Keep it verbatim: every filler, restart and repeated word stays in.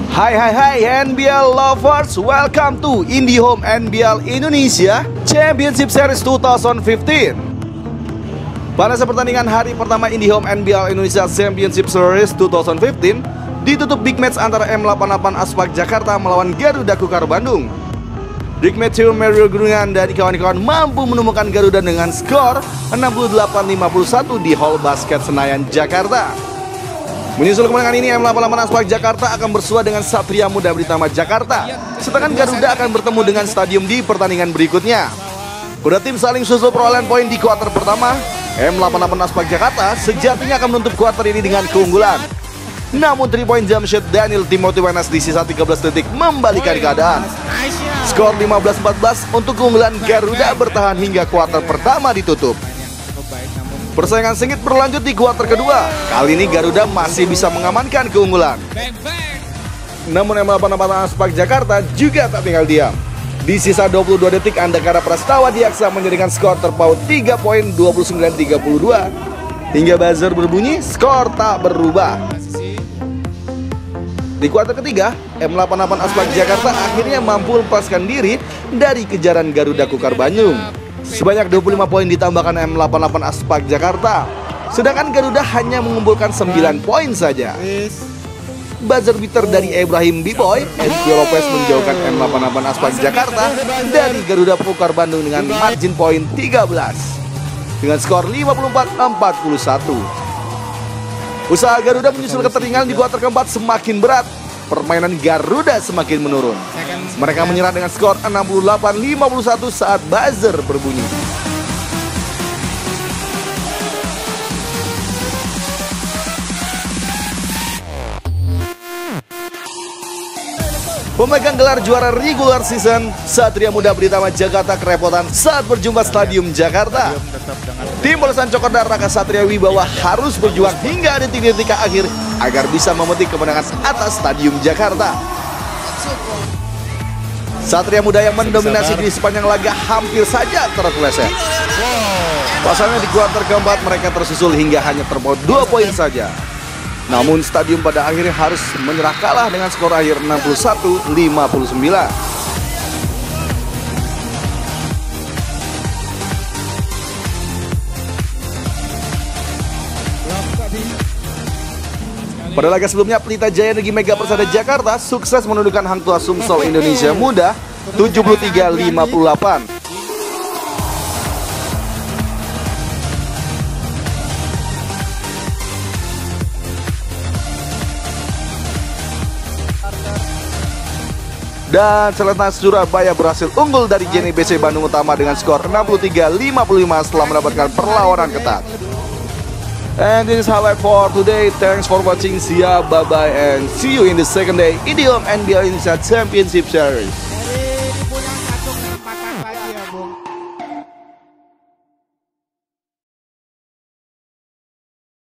Hai hai hai N B L lovers, welcome to IndiHome N B L Indonesia Championship Series dua ribu lima belas. Pada pertandingan hari pertama IndiHome N B L Indonesia Championship Series dua ribu lima belas ditutup big match antara M delapan puluh delapan Aspak Jakarta melawan Garuda Kukar Bandung. Big match Mario Gurungan dan kawan-kawan mampu menemukan Garuda dengan skor enam puluh delapan lima puluh satu di Hall Basket Senayan, Jakarta. Menyusul kemenangan ini, M delapan puluh delapan Aspak Jakarta akan bersua dengan Satria Muda Britama Jakarta. Sedangkan Garuda akan bertemu dengan Stadium di pertandingan berikutnya. Kedua tim saling susul perolehan poin di kuarter pertama. M delapan puluh delapan Aspak Jakarta sejatinya akan menutup kuarter ini dengan keunggulan. Namun three point jump shot Daniel Timothy Wenas di sisa tiga belas detik membalikan keadaan. Skor lima belas empat belas untuk keunggulan Garuda bertahan hingga kuarter pertama ditutup. Persaingan sengit berlanjut di kuarter kedua. Kali ini Garuda masih bisa mengamankan keunggulan. Namun M delapan puluh delapan Aspak Jakarta juga tak tinggal diam. Di sisa dua puluh dua detik, Andakara Prastawa Diaksa menjadikan skor terpaut tiga poin dua puluh sembilan tiga puluh dua. Hingga buzzer berbunyi, skor tak berubah. Di kuarter ketiga, M delapan puluh delapan Aspak Jakarta akhirnya mampu melepaskan diri dari kejaran Garuda Kukar Bandung. Sebanyak dua puluh lima poin ditambahkan M delapan puluh delapan Aspak Jakarta. Sedangkan Garuda hanya mengumpulkan sembilan poin saja. Buzzer beater dari Ibrahim B-Boy, Ezio Lopez menjauhkan M delapan puluh delapan Aspak Jakarta dari Garuda Kukar Bandung dengan margin poin tiga belas. Dengan skor lima puluh empat empat puluh satu. Usaha Garuda menyusul ketertinggalan di kuarter keempat semakin berat. Permainan Garuda semakin menurun. Mereka menyerah dengan skor enam puluh delapan lima puluh satu saat buzzer berbunyi. Pemegang gelar juara regular season, Satria Muda Britama Jakarta kerepotan saat berjumpa Stadium Jakarta. Tim balasan Cokodar Raka Satria Wibawa harus berjuang hingga detik-detik akhir agar bisa memetik kemenangan atas Stadium Jakarta. Satria Muda yang mendominasi di sepanjang laga hampir saja terpeleset. Pasalnya di kuarter keempat mereka tersusul hingga hanya terpaut dua poin saja. Namun Stadium pada akhirnya harus menyerah kalah dengan skor akhir enam puluh satu lima puluh sembilan. Pada laga sebelumnya, Pelita Jaya Energi Mega Persada Jakarta sukses menundukkan Hang Tuah Sumsel Indonesia Muda tujuh puluh tiga lima puluh delapan. Dan Selatan Surabaya berhasil unggul dari J N B C Bandung Utama dengan skor enam puluh tiga lima puluh lima setelah mendapatkan perlawanan ketat. And this is highlight for today. Thanks for watching. See ya, bye bye, and see you in the second day IndiHome N B L Indonesia Championship Series.